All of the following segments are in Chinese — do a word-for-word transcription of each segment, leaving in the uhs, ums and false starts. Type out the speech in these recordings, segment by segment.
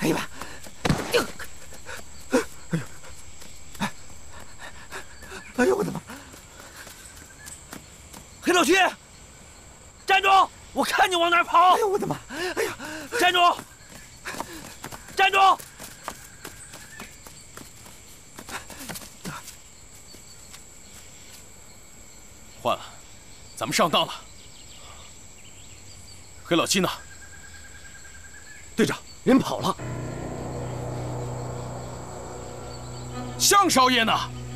哎呀！哎呦！哎呦我的妈！黑老七，站住！我看你往哪儿跑！哎呦我的妈！哎呀！站住！站住！ 坏了，咱们上当了。黑老七呢？ 队长，人跑了。 向少爷呢？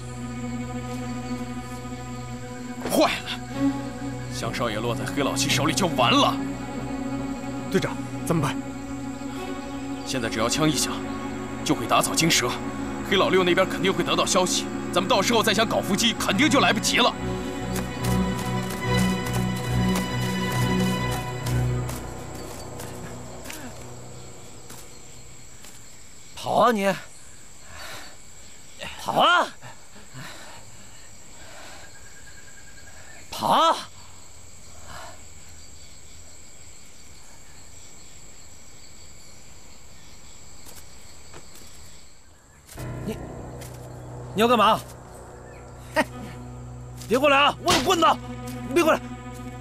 坏了，向少爷落在黑老七手里就完了。 队长，怎么办？ 现在只要枪一响，就会打草惊蛇。黑老六那边肯定会得到消息，咱们到时候再想搞伏击，肯定就来不及了。 跑啊你！跑啊！跑啊！你你要干嘛？嘿，别过来啊！我有棍子，你别过来！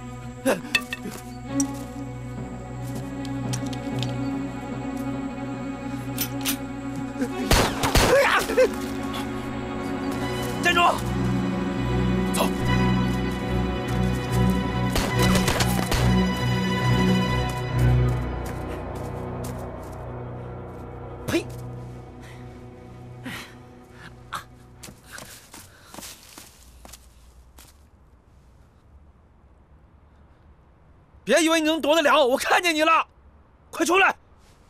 站住！ 走。 呸！别以为你能躲得了，我看见你了，快出来！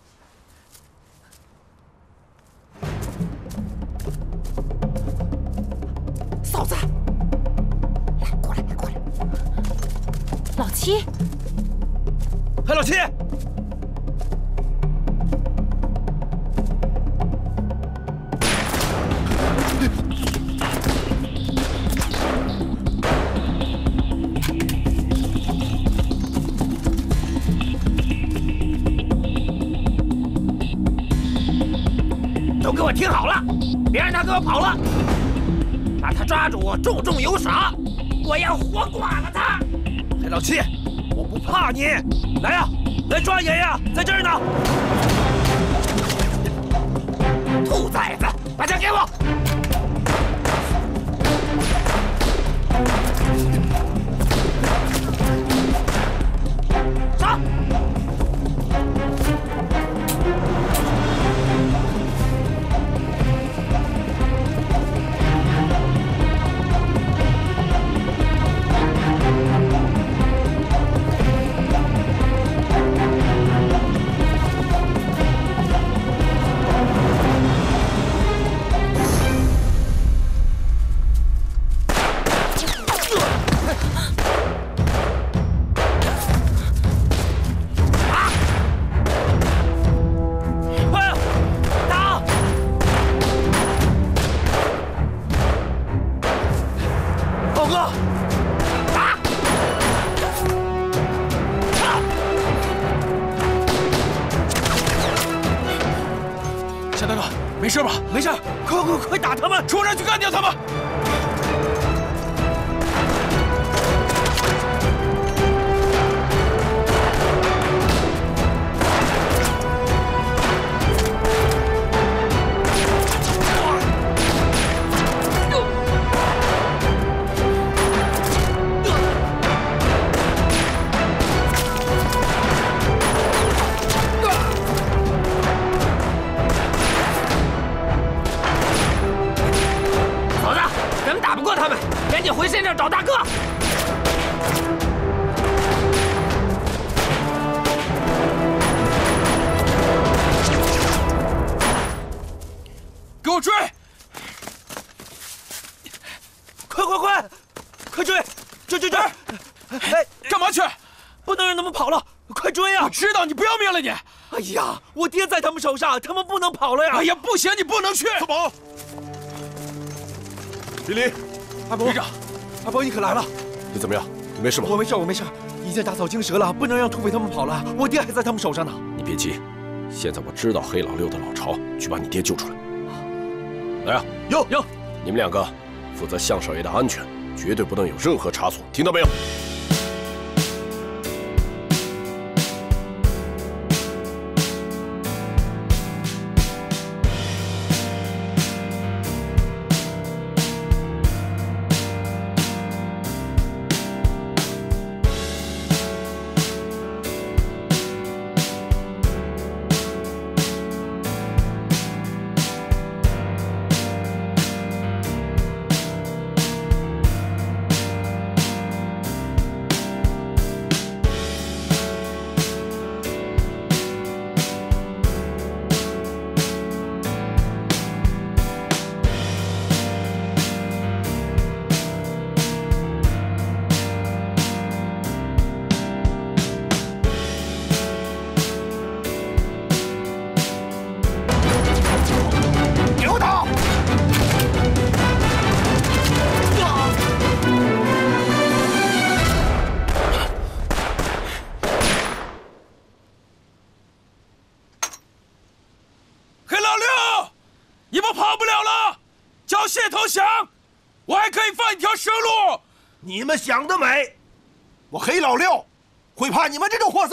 嫂子，来，过来，过来。 老七， 黑老七，都给我听好了，别让他给我跑了。把他抓住，重重有赏！我要活剐了他！黑老七，我不怕你，来呀，来抓爷爷，在这儿呢！兔崽子，把枪给我！上！ 没事吧？ 没事，快快快打他们！ 冲上去干掉他们！ 赶紧回身上找大哥！ 给我追！ 快快快，快追！追追追！ 哎，干嘛去？ 不能让他们跑了，快追啊！ 我知道你不要命了你！ 哎呀，我爹在他们手上，他们不能跑了呀！ 哎呀，不行，你不能去！ 四宝，李林。 阿伯， 队长， 阿伯，你可来了！ 你怎么样？你没事吧？ 我没事，我没事，已经打草惊蛇了，不能让土匪他们跑了。我爹还在他们手上呢。 你别急， 现在我知道黑老六的老巢，去把你爹救出来。来啊， 有有， 你们两个负责向少爷的安全，绝对不能有任何差错，听到没有？ 你们想得美！我黑老六会怕你们这种货色？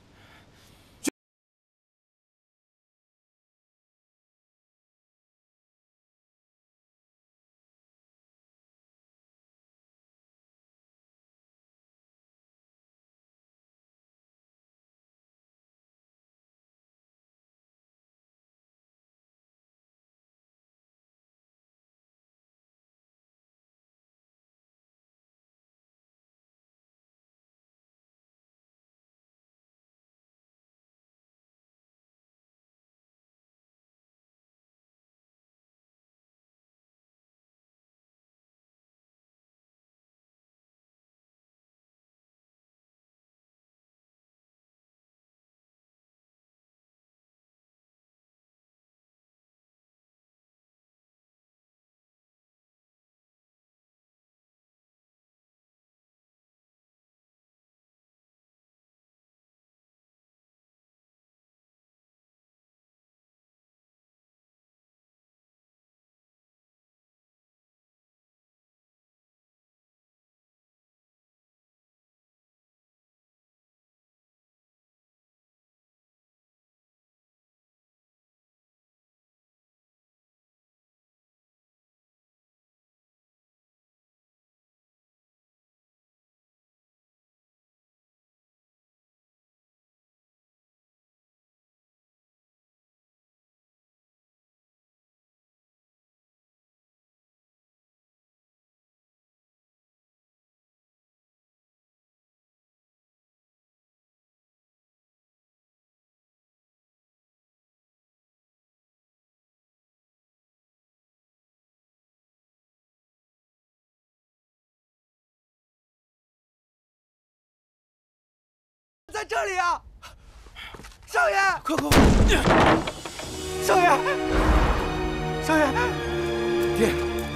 在这里啊，少爷！ 快快！ 少爷！少爷！ 爹！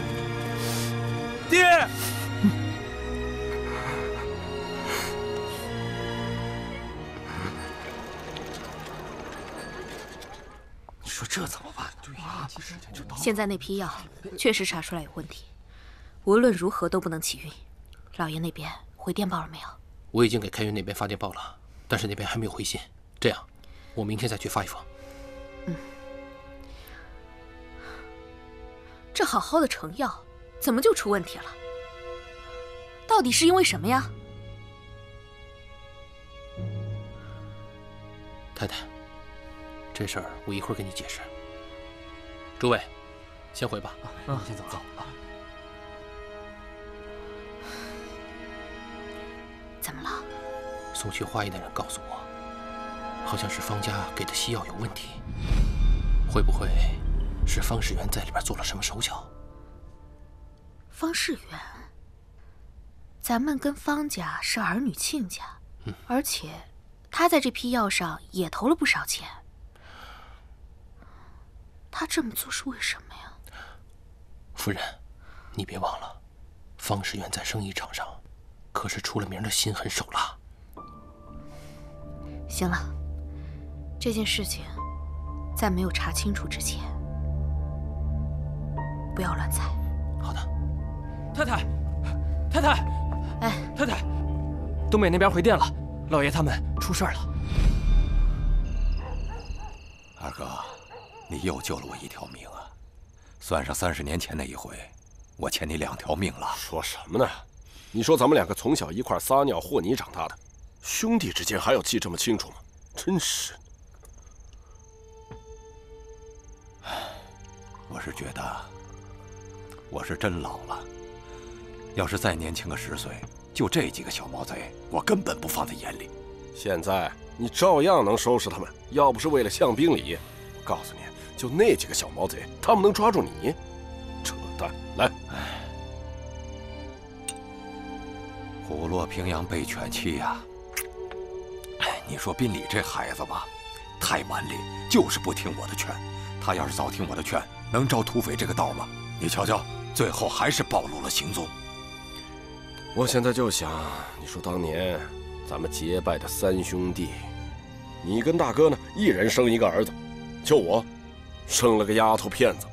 爹！ 你说这怎么办？对呀， 现在那批药确实查出来有问题，无论如何都不能起运。老爷那边回电报了没有？ 我已经给开云那边发电报了。 但是那边还没有回信，这样，我明天再去发一封。 嗯，这好好的成药，怎么就出问题了？到底是因为什么呀？ 太太，这事儿我一会儿跟你解释。诸位，先回吧。 啊，先走走啊。 怎么了？ 送去化验的人告诉我，好像是方家给的西药有问题，会不会是方世元在里边做了什么手脚？ 方世元，咱们跟方家是儿女亲家，嗯、而且他在这批药上也投了不少钱，他这么做是为什么呀？ 夫人，你别忘了，方世元在生意场上可是出了名的心狠手辣。 行了，这件事情在没有查清楚之前，不要乱猜。 好的。 太太，太太， 哎， 太太，东北那边回电了，老爷他们出事了。 二哥，你又救了我一条命啊！算上三十年前那一回，我欠你两条命了。 说什么呢？你说咱们两个从小一块撒尿和泥长大的，兄弟之间还要记这么清楚吗？真是。 我是觉得，我是真老了。要是再年轻个十岁，就这几个小毛贼，我根本不放在眼里。 现在你照样能收拾他们，要不是为了项兵礼，我告诉你，就那几个小毛贼，他们能抓住你？扯淡！来， 虎落平阳被犬欺呀！哎，你说宾礼这孩子吧，太顽劣，就是不听我的劝。他要是早听我的劝，能着土匪这个道吗？你瞧瞧，最后还是暴露了行踪。 我现在就想，你说当年咱们结拜的三兄弟，你跟大哥呢，一人生一个儿子，就我生了个丫头片子。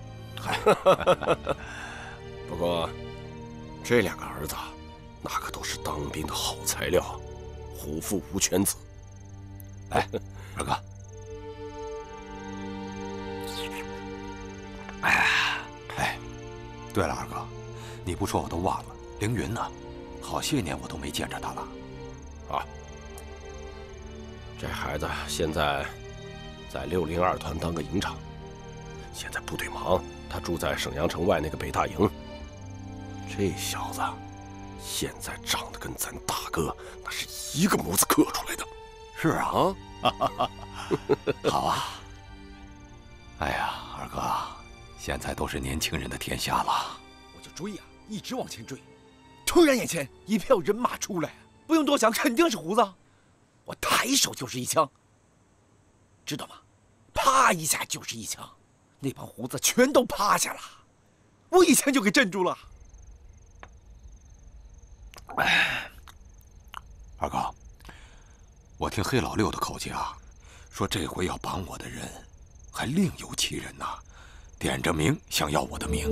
不过这两个儿子，那可都是当兵的好材料，虎父无犬子。 来，二哥。哎呀，哎，对了，二哥，你不说我都忘了，凌云呢？好些年我都没见着他了。 啊，这孩子现在在六零二团当个营长，现在部队忙，他住在沈阳城外那个北大营。这小子现在长得跟咱大哥那是一个模子刻出来的。 是啊，好啊。哎呀，二哥，现在都是年轻人的天下了。 我就追呀、啊，一直往前追，突然眼前一票人马出来，不用多想，肯定是胡子。我抬手就是一枪，知道吗？啪一下就是一枪，那帮胡子全都趴下了，我一枪就给镇住了。 哎，二哥，我听黑老六的口气啊，说这回要绑我的人还另有其人呐，点着名想要我的命。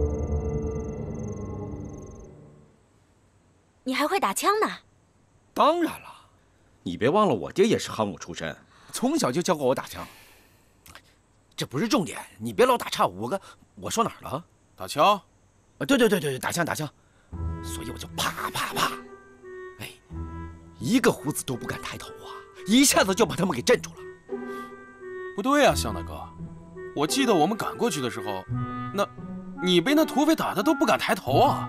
你还会打枪呢？ 当然了，你别忘了，我爹也是航母出身，从小就教过我打枪。这不是重点，你别老打岔。我个，我说哪儿了？ 打枪？啊， 对对对对，打枪打枪。所以我就啪啪啪，哎，一个胡子都不敢抬头啊，一下子就把他们给镇住了。 不对啊，向大哥，我记得我们赶过去的时候，那，你被那土匪打的都不敢抬头啊。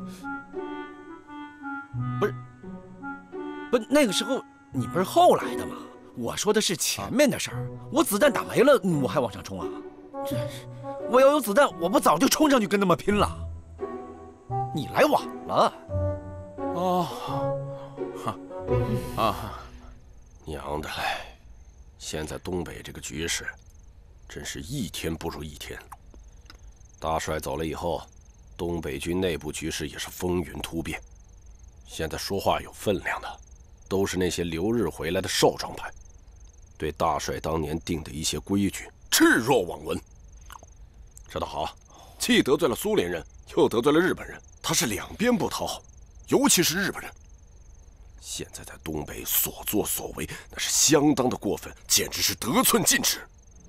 不是，不，那个时候你不是后来的吗？我说的是前面的事儿。我子弹打没了，我还往上冲啊！真是，我要有子弹，我不早就冲上去跟他们拼了。你来晚了。 哦，哈，啊， 娘的嘞！现在东北这个局势，真是一天不如一天。大帅走了以后，东北军内部局势也是风云突变。现在说话有分量的，都是那些留日回来的少壮派，对大帅当年定的一些规矩置若罔闻。这倒好，既得罪了苏联人，又得罪了日本人，他是两边不讨好，尤其是日本人。现在在东北所作所为，那是相当的过分，简直是得寸进尺。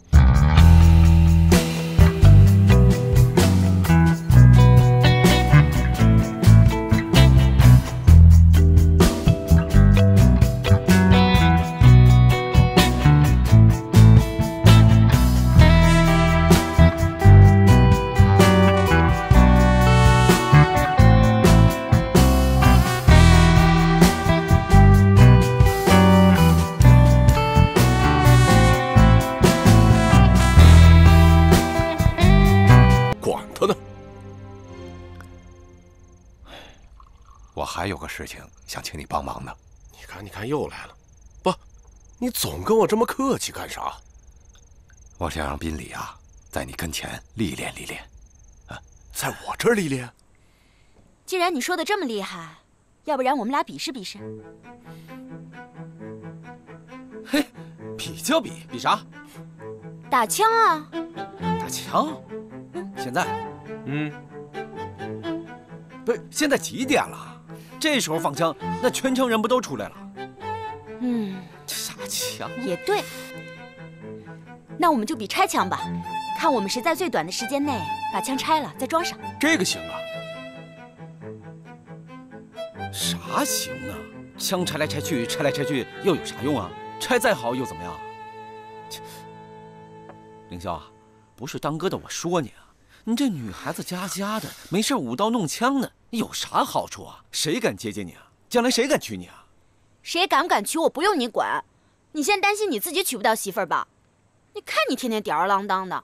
我还有个事情想请你帮忙呢。 你看，你看，又来了。不，你总跟我这么客气干啥？ 我想让宾礼啊，在你跟前历练历练。 啊，在我这儿历练？ 既然你说的这么厉害，要不然我们俩比试比试。 嘿，比就比，比啥？ 打枪啊！ 打枪？现在？ 嗯， 不是，现在几点了？这时候放枪，那全城人不都出来了？ 嗯， 傻枪也对。那我们就比拆枪吧，看我们谁在最短的时间内把枪拆了，再装上。 这个行啊。 啥行啊？枪拆来拆去，拆来拆去又有啥用啊？拆再好又怎么样？凌霄啊，不是当哥的我说你啊，你这女孩子家家的，没事舞刀弄枪的，有啥好处啊？谁敢接近你啊？将来谁敢娶你啊？ 谁敢不敢娶我不用你管，你现在担心你自己娶不到媳妇儿吧？你看你天天吊儿郎当的。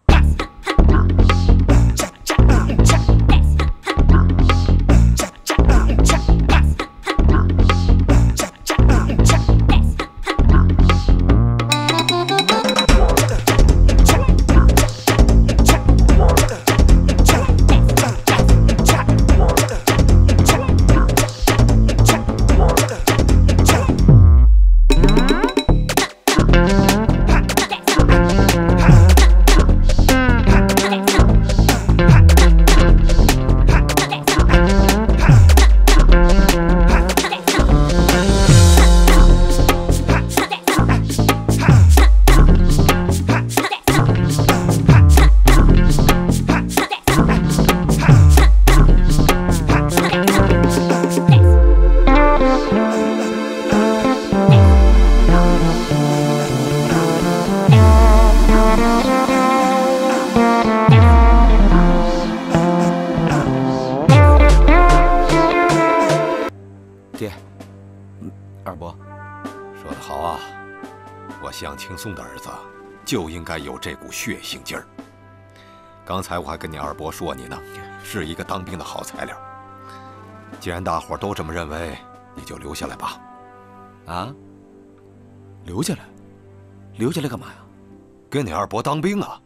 向青松的儿子就应该有这股血性劲儿。刚才我还跟你二伯说你呢，是一个当兵的好材料。既然大伙儿都这么认为，你就留下来吧。 啊？留下来？留下来干嘛呀？ 跟你二伯当兵啊。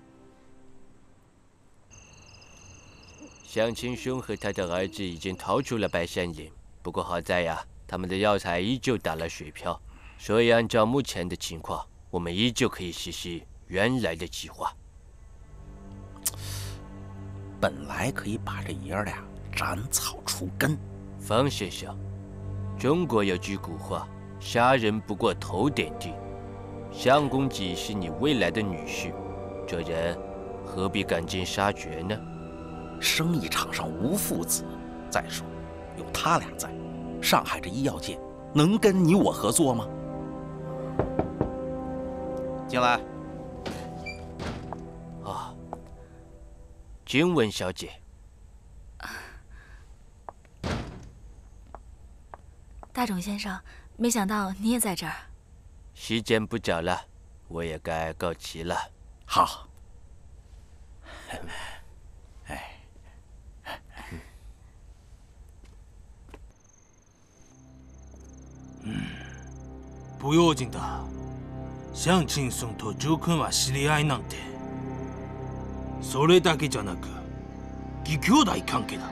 向青松和他的儿子已经逃出了白山林，不过好在呀，他们的药材依旧打了水漂，所以按照目前的情况，我们依旧可以实施原来的计划。 本来可以把这爷儿俩斩草除根。 方先生，中国有句古话，杀人不过头点地。相公己是你未来的女婿，做人何必赶尽杀绝呢？ 生意场上无父子，再说有他俩在，上海这医药界能跟你我合作吗？进来。 啊，君文小姐。 大冢先生，没想到你也在这儿。 时间不早了，我也该告辞了。 好。 哎。 うん、不用心だ。向青松とジョー君は知り合いなんて。それだけじゃなく、義兄弟関係だ。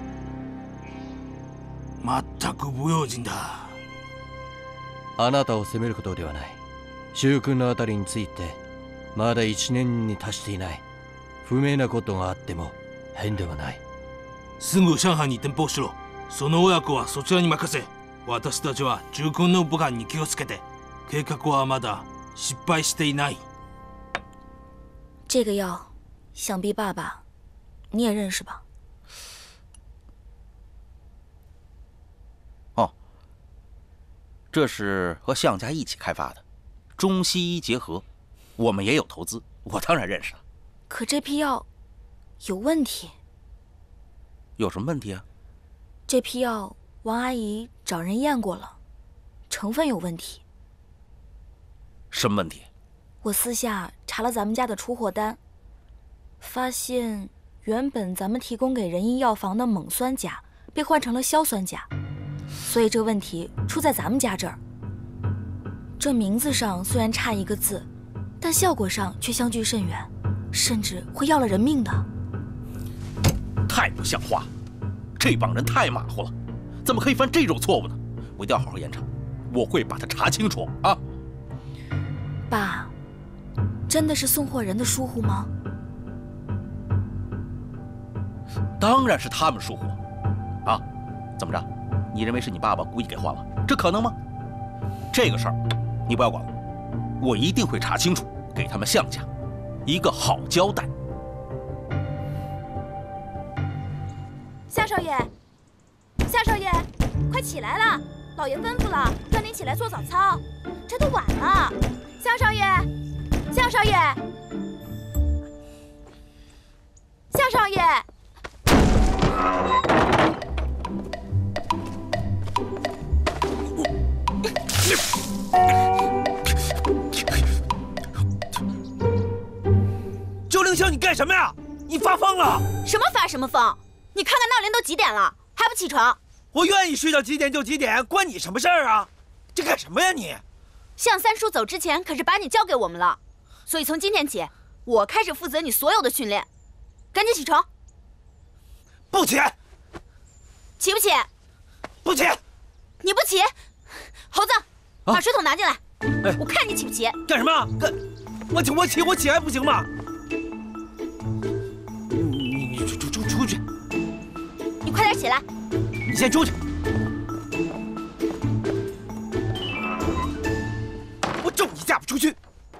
まったく不用心だ。 あなたを責めることではない。柊君のあたりについてまだ一年に達していない。不明なことがあっても変ではない。 すぐ上海に転校しろ。その親子はそちらに任せ。私たちは忠君の部下に気をつけて。計画はまだ失敗していない。 这个药，想必爸爸你也认识吧？ 哦，这是和向家一起开发的，中西医结合，我们也有投资，我当然认识了。 可这批药有问题。 有什么问题啊？ 这批药王阿姨找人验过了，成分有问题。 什么问题？ 我私下查了咱们家的出货单，发现原本咱们提供给仁医药房的锰酸钾被换成了硝酸钾，所以这问题出在咱们家这儿。这名字上虽然差一个字，但效果上却相距甚远，甚至会要了人命的。 太不像话！这帮人太马虎了，怎么可以犯这种错误呢？我一定要好好严查，我会把它查清楚啊！ 爸， 真的是送货人的疏忽吗？ 当然是他们疏忽。啊，怎么着？你认为是你爸爸故意给换了？这可能吗？这个事儿你不要管了，我一定会查清楚，给他们项家一个好交代。 夏少爷，夏少爷，快起来了！老爷吩咐了，让您起来做早操，这都晚了。夏少爷，夏少爷，夏少爷。 周凌霄，你干什么呀？你发疯了！ 什么发什么疯？你看看闹铃都几点了，还不起床？ 我愿意睡到几点就几点，关你什么事儿啊？这干什么呀你？ 向三叔走之前可是把你交给我们了，所以从今天起，我开始负责你所有的训练。赶紧起床！ 不起！ 起不起？ 不起！ 你不起，猴子，把水桶拿进来。 哎， 我看你起不起？ 干什么？干！我起，我起，我起还不行吗？你你出出出去！ 你快点起来！ 你先出去！我咒你嫁不出去！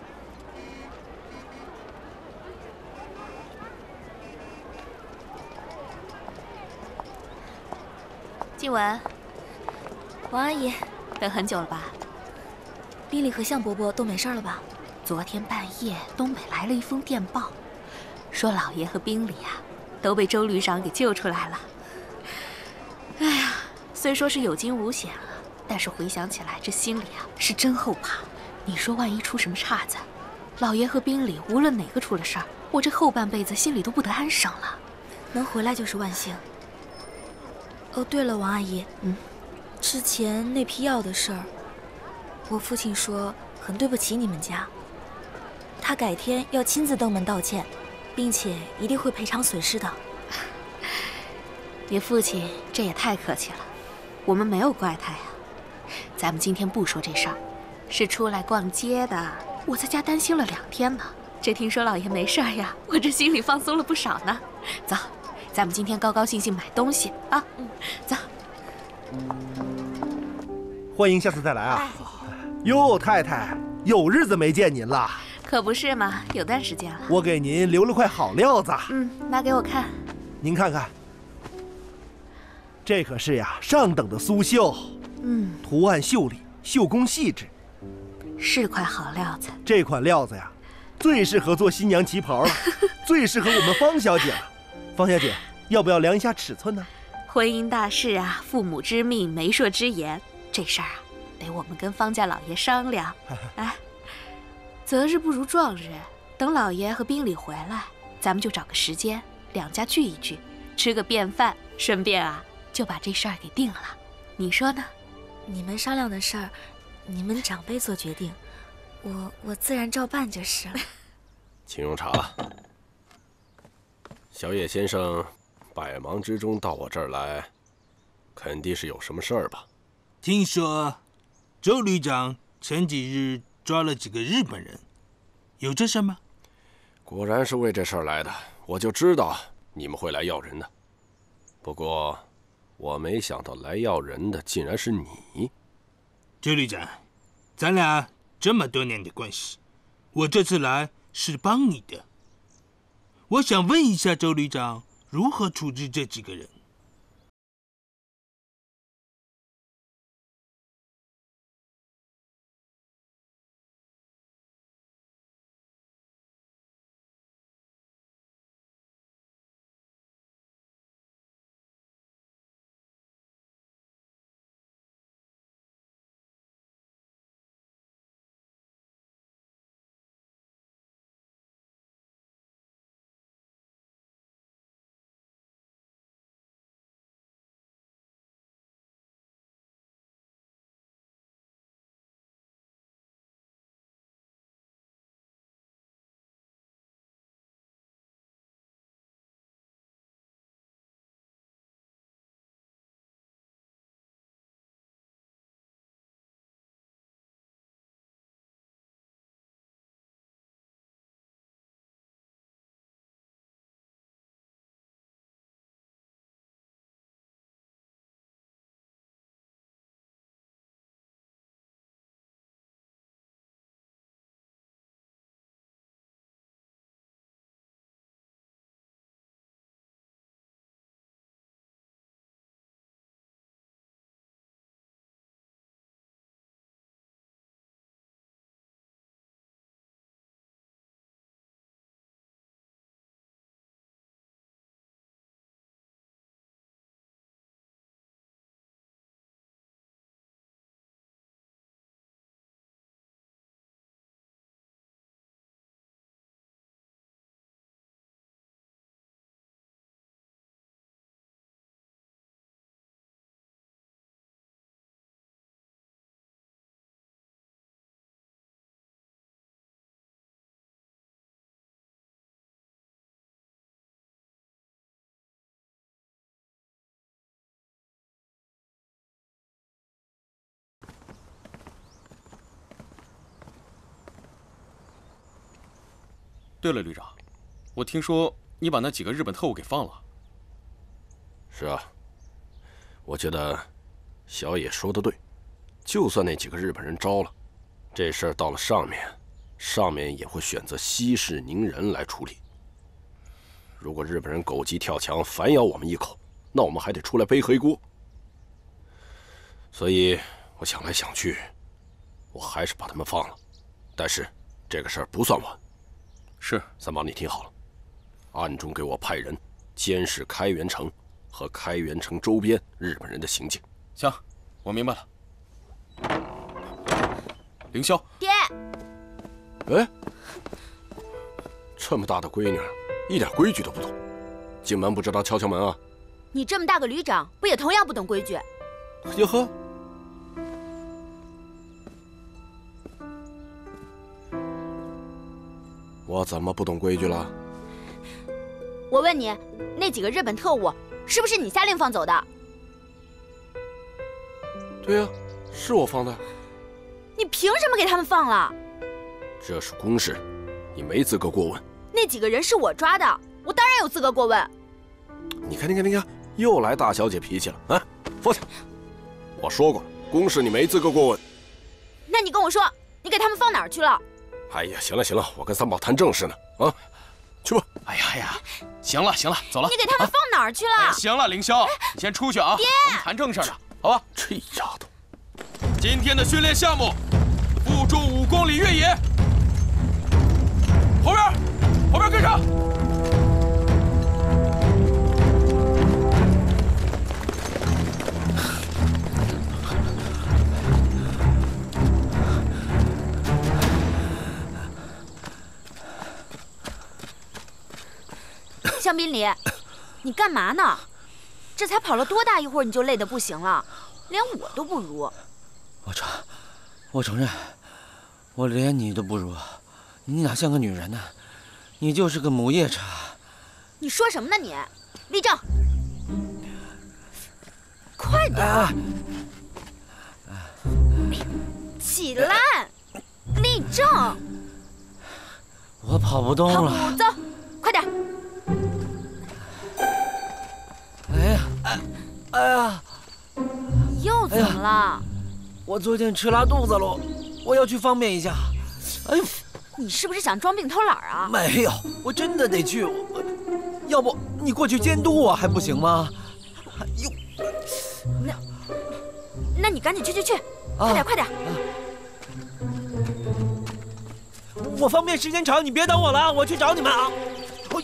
静雯， 王阿姨， 等很久了吧？ 宾利和向伯伯都没事了吧？ 昨天半夜，东北来了一封电报，说老爷和宾利啊，都被周旅长给救出来了。哎呀，虽说是有惊无险啊，但是回想起来，这心里啊是真后怕。你说万一出什么岔子，老爷和宾利无论哪个出了事儿，我这后半辈子心里都不得安生了。 能回来就是万幸。哦，对了，王阿姨， 嗯， 之前那批药的事儿，我父亲说很对不起你们家，他改天要亲自登门道歉，并且一定会赔偿损失的。 你父亲这也太客气了，我们没有怪他呀。咱们今天不说这事儿，是出来逛街的。我在家担心了两天呢，这听说老爷没事儿呀，我这心里放松了不少呢。走，咱们今天高高兴兴买东西啊！嗯，走。 欢迎下次再来啊！哟，太太，有日子没见您了。 可不是嘛，有段时间了。 我给您留了块好料子。 嗯，拿给我看。 您看看，这可是呀上等的苏绣， 嗯， 图案秀丽，绣工细致， 是块好料子。 这款料子呀，最适合做新娘旗袍了，最适合我们方小姐了。方小姐，要不要量一下尺寸呢？ 婚姻大事啊，父母之命，媒妁之言，这事儿啊，得我们跟方家老爷商量。哎，择日不如撞日，等老爷和宾利回来，咱们就找个时间，两家聚一聚，吃个便饭，顺便啊就把这事儿给定了。你说呢？ 你们商量的事儿，你们长辈做决定，我我自然照办就是了。 请用茶。小野先生百忙之中到我这儿来，肯定是有什么事儿吧？ 听说周旅长前几日抓了几个日本人，有这事吗？ 果然是为这事儿来的，我就知道你们会来要人的。不过，我没想到来要人的竟然是你。 周旅长，咱俩这么多年的关系，我这次来是帮你的。我想问一下周旅长，如何处置这几个人？ 对了，旅长，我听说你把那几个日本特务给放了。 是啊，我觉得小野说的对，就算那几个日本人招了，这事儿到了上面，上面也会选择息事宁人来处理。如果日本人狗急跳墙反咬我们一口，那我们还得出来背黑锅。所以我想来想去，我还是把他们放了。但是这个事儿不算晚。 是， 三宝，你听好了，暗中给我派人监视开元城和开元城周边日本人的行径。 行，我明白了。凌霄， 爹， 哎，这么大的闺女，一点规矩都不懂，进门不知道敲敲门啊？ 你这么大个旅长，不也同样不懂规矩？ 哟呵。我怎么不懂规矩了？ 我问你，那几个日本特务是不是你下令放走的？ 对呀，是我放的。 你凭什么给他们放了？ 这是公事，你没资格过问。 那几个人是我抓的，我当然有资格过问。 你看，你看，你看，又来大小姐脾气了啊！放下！我说过，公事你没资格过问。 那你跟我说，你给他们放哪儿去了？ 哎呀，行了行了，我跟三宝谈正事呢，啊，去吧。 哎呀哎呀，行了行了，走了。 你给他们放哪儿去了？ 哎、行了，凌霄，你先出去啊， 爹， 我们谈正事呢，好吧？ 这丫头， 今天的训练项目，负重五公里越野。后边，后边跟上。 向宾礼，你干嘛呢？这才跑了多大一会儿，你就累得不行了，连我都不如。 我承，我承认，我连你都不如。你哪像个女人呢？你就是个母夜叉。 你说什么呢你？立正，快点！啊、起来，立正。 我跑不动了。 跑步，走，快点！ 哎呀，哎，哎呀， 你又怎么了？ 哎、我昨天吃拉肚子了，我要去方便一下。哎呦， 你是不是想装病偷懒啊？ 没有，我真的得去。我，要不你过去监督我还不行吗？哎呦， 那，那你赶紧去去去，快点、啊、快点！啊、 我方便时间长，你别等我了，我去找你们啊。我。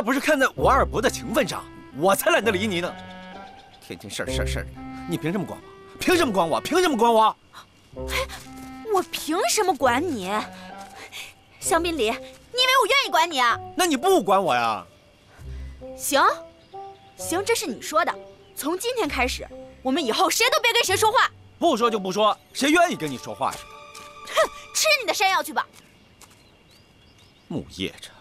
要不是看在我二伯的情分上，我才懒得理你呢。天天事儿事儿事儿的，你凭什么管我？凭什么管我？凭什么管我？ 哎，我凭什么管你？香槟里，你以为我愿意管你啊？ 那你不管我呀？ 行，行，这是你说的。从今天开始，我们以后谁都别跟谁说话。 不说就不说，谁愿意跟你说话呀？ 哼，吃你的山药去吧。 木叶者，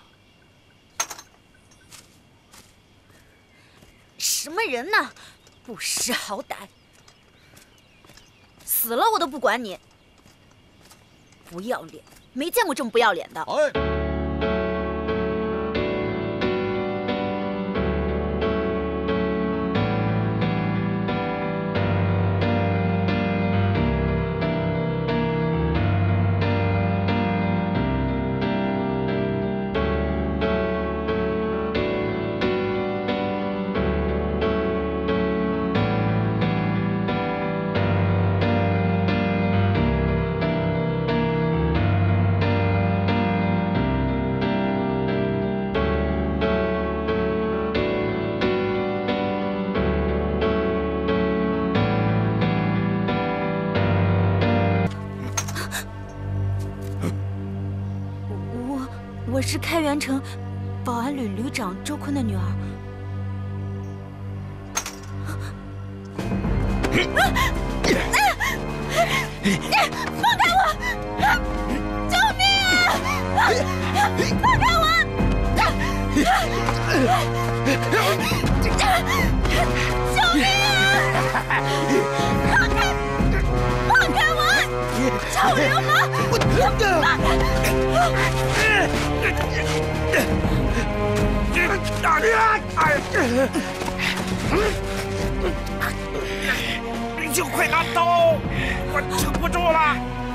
什么人呢？不识好歹，死了我都不管你。不要脸，没见过这么不要脸的。 哎。 我是开元城保安旅旅长周坤的女儿。 放开我！救命啊！放开我！救命啊！放开！放开我！臭流氓！放开！ 你就快拿刀，我撑不住了。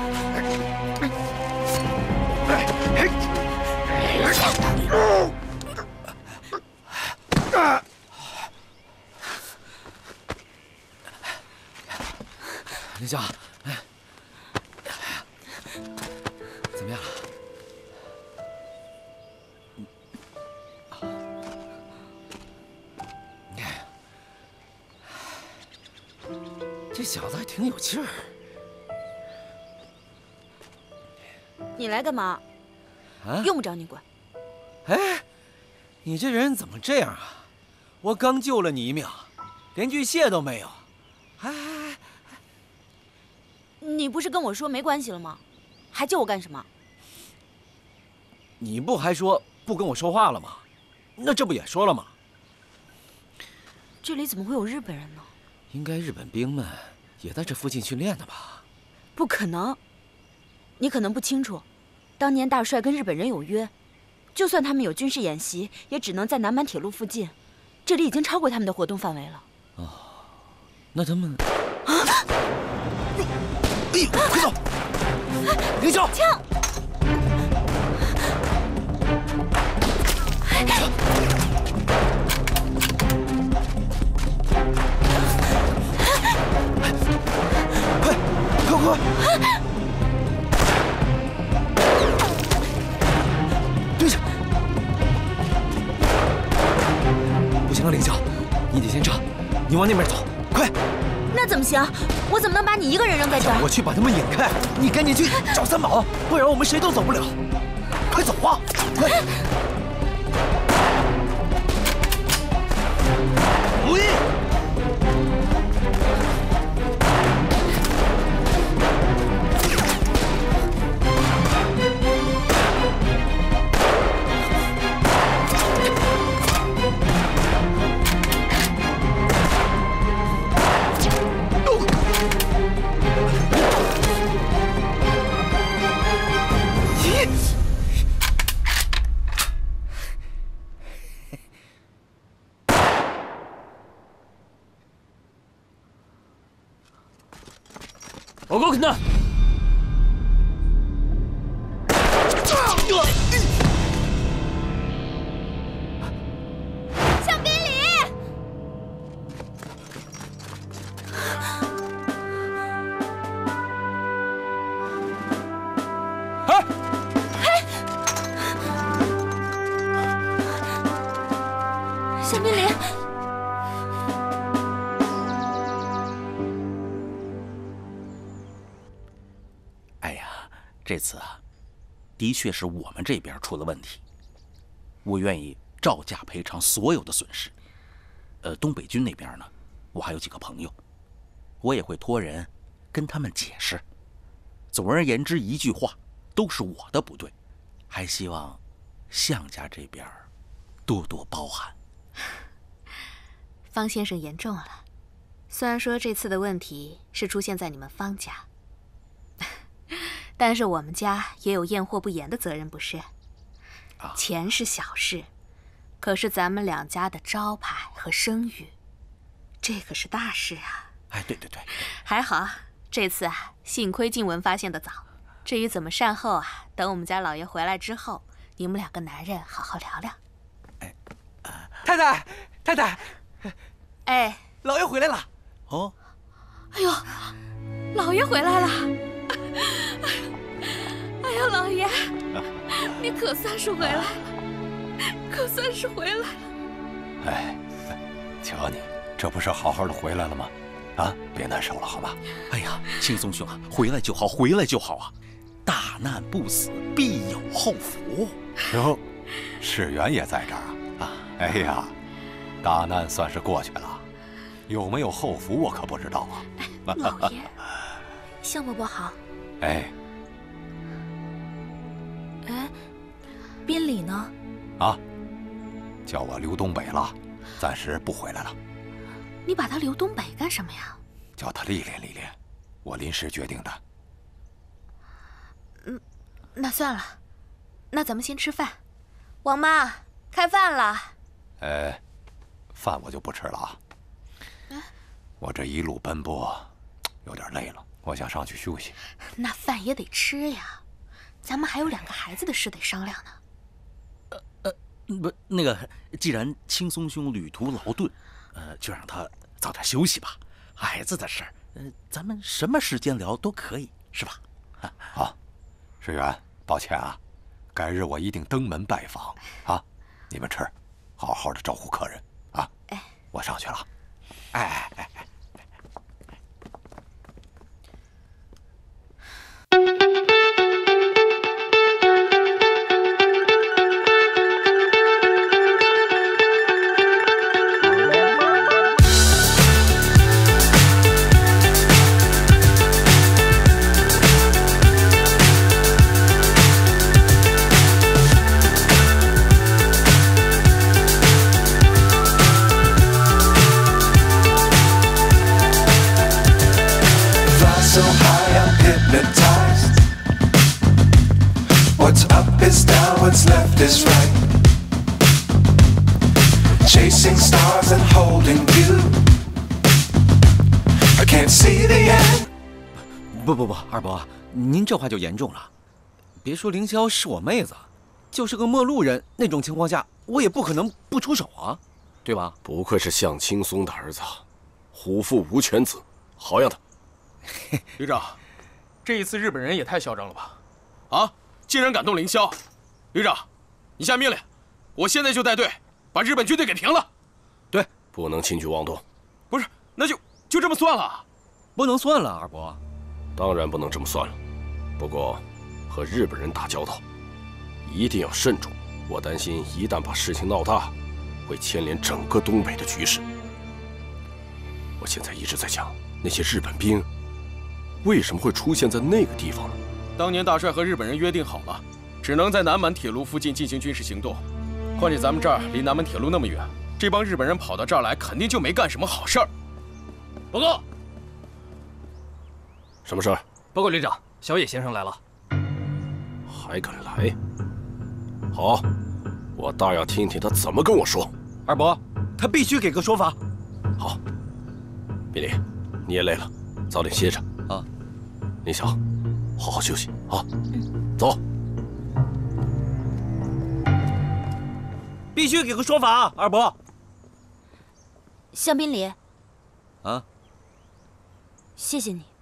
林夏，怎么样了？这小子还挺有劲儿。 你来干嘛？ 啊？ 用不着你管。 哎，你这人怎么这样啊？我刚救了你一命，连句谢都没有。还还还…… 你不是跟我说没关系了吗？还救我干什么？ 你不还说不跟我说话了吗？那这不也说了吗？ 这里怎么会有日本人呢？ 应该日本兵们也在这附近训练的吧？ 不可能，你可能不清楚，当年大帅跟日本人有约，就算他们有军事演习，也只能在南满铁路附近，这里已经超过他们的活动范围了。 哦，那他们……啊！哎呦，快走！林霄， 枪！ 快快！对着！不行了，凌霄，你得先撤，你往那边走，快！ 那怎么行？我怎么能把你一个人扔在这儿？ 我去把他们引开，你赶紧去找三宝，不然我们谁都走不了。快走啊！快！无意。 動くな！ 向宾礼！ 哎！ 哎！ 这次啊，的确是我们这边出了问题，我愿意照价赔偿所有的损失。呃，东北军那边呢，我还有几个朋友，我也会托人跟他们解释。总而言之，一句话，都是我的不对，还希望项家这边多多包涵。 方先生言重了，虽然说这次的问题是出现在你们方家，但是我们家也有验货不严的责任，不是？ 啊， 钱是小事，可是咱们两家的招牌和声誉，这可是大事啊！ 哎，对对对， 还好这次啊，幸亏静雯发现的早。至于怎么善后啊，等我们家老爷回来之后，你们两个男人好好聊聊。 哎， 啊、太太，太太， 哎， 老爷回来了。 哦， 哎呦，老爷回来了！哎呀，老爷，你可算是回来了，可算是回来了。 哎，瞧你，这不是好好的回来了吗？啊，别难受了，好吧？ 哎呀，青松兄啊，回来就好，回来就好啊！大难不死，必有后福。 哟，世元也在这儿啊！啊，哎呀，大难算是过去了，有没有后福我可不知道啊。 老爷，向伯伯好。 哎， 哎，宾礼呢？ 啊，叫我留东北了，暂时不回来了。 你把他留东北干什么呀？ 叫他历练历练，我临时决定的。 嗯，那算了，那咱们先吃饭。王妈，开饭了。 呃，饭我就不吃了啊。 啊我这一路奔波，有点累了，我想上去休息。 那饭也得吃呀，咱们还有两个孩子的事得商量呢。 呃呃，不，那个，既然青松兄旅途劳顿，呃，就让他早点休息吧。孩子的事儿，呃，咱们什么时间聊都可以，是吧？ 啊，好，世元，抱歉啊，改日我一定登门拜访啊。你们吃，好好的招呼客人啊。 哎， 我上去了。 哎哎哎哎。 What's left is right. Chasing stars and holding you. I can't see the end. 不不不，二伯，您这话就严重了。别说凌霄是我妹子，就是个陌路人，那种情况下，我也不可能不出手啊，对吧？ 不愧是向青松的儿子，虎父无犬子，好样的！ 旅长，这一次日本人也太嚣张了吧？啊，竟然敢动凌霄！旅长，你下命令，我现在就带队把日本军队给平了。 对，不能轻举妄动。 不是，那就就这么算了？ 不能算了，二伯。 当然不能这么算了。不过，和日本人打交道，一定要慎重。我担心一旦把事情闹大，会牵连整个东北的局势。我现在一直在想，那些日本兵为什么会出现在那个地方呢？ 当年大帅和日本人约定好了。只能在南满铁路附近进行军事行动，况且咱们这儿离南满铁路那么远，这帮日本人跑到这儿来，肯定就没干什么好事儿。 报告， 什么事儿？ 报告旅长，小野先生来了。 还敢来？好，我倒要听听他怎么跟我说。 二伯，他必须给个说法。 好，宾礼，你也累了，早点歇着啊。 林晓，好好休息啊。走。 必须给个说法啊，二伯。 向宾礼， 啊， 谢谢你。